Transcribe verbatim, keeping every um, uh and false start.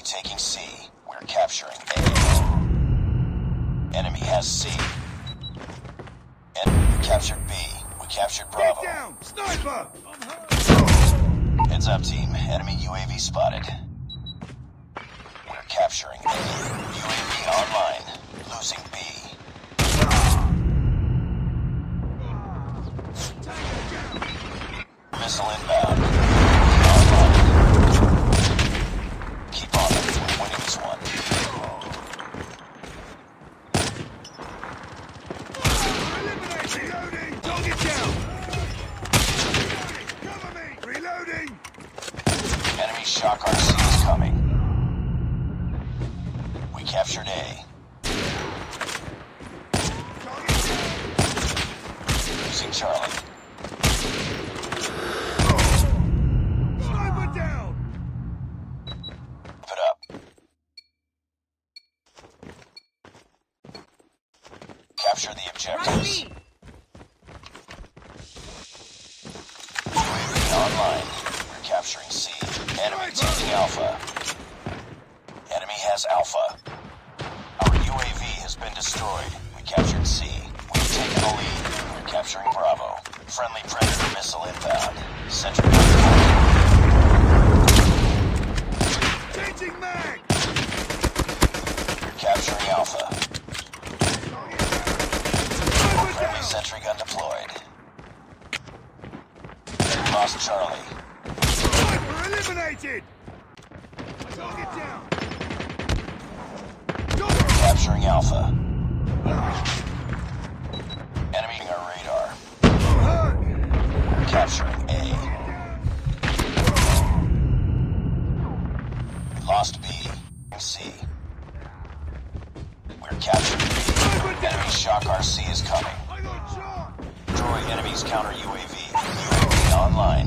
taking C. We're capturing A. Enemy has C. Enemy captured B. We captured Bravo. Get down! Sniper! Heads up, team. Enemy U A V spotted. We're capturing A. U A V online. Losing B. Missile inbound. Online. Keep on it. We're winning this one. Reloading! Dog it down! Cover me! Reloading! Enemy shock R C is coming. We captured A. Losing Charlie. Sniper down! Keep it up. Capture the objectives. U A V online. We're capturing C. Enemy taking Alpha. Enemy has Alpha. Our U A V has been destroyed. We captured C. We've taken the lead. We're capturing Bravo. Friendly Predator missile inbound. Sentry gun Changing mag! We're capturing Alpha. Friendly sentry gun deployed. We lost Charlie. Sniper eliminated! Target down! Capturing Alpha. Enemy on our radar. Capturing A. We lost B and C. We're capturing B. Enemy shock R C is coming. I got shot! Destroy enemy's counter U A V. U A V online.